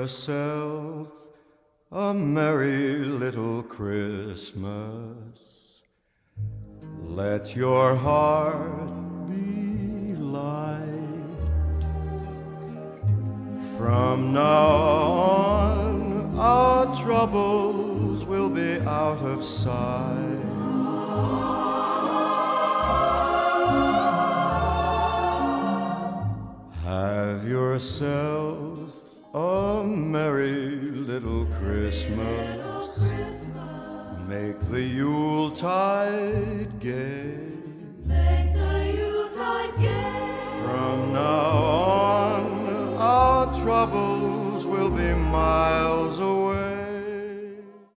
yourself a merry little Christmas. Let your heart be light. From now on, our troubles will be out of sight. Have yourself a merry little Christmas. Make the Yuletide gay.